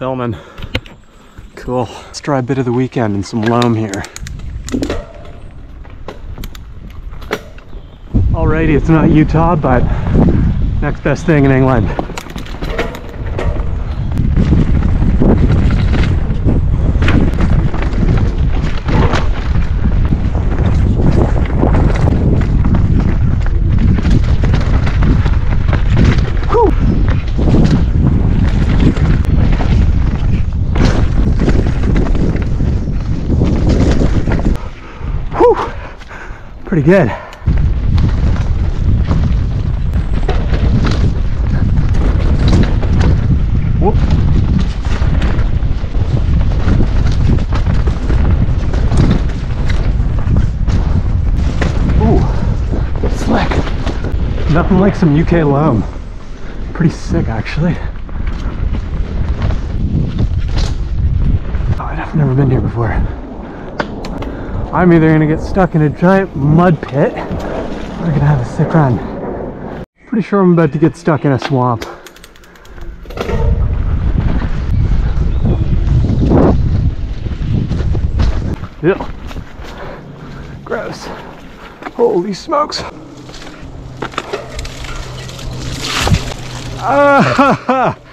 Filming. Cool. Let's try a bit of the weekend and some loam here. Alrighty, it's not Utah, but next best thing in England. Pretty good. Whoop. Ooh, slick. Nothing like some UK loam. Pretty sick, actually. Oh, I've never been here before. I'm either gonna get stuck in a giant mud pit or I'm gonna have a sick run. Pretty sure I'm about to get stuck in a swamp. Ew. Gross. Holy smokes. Ah,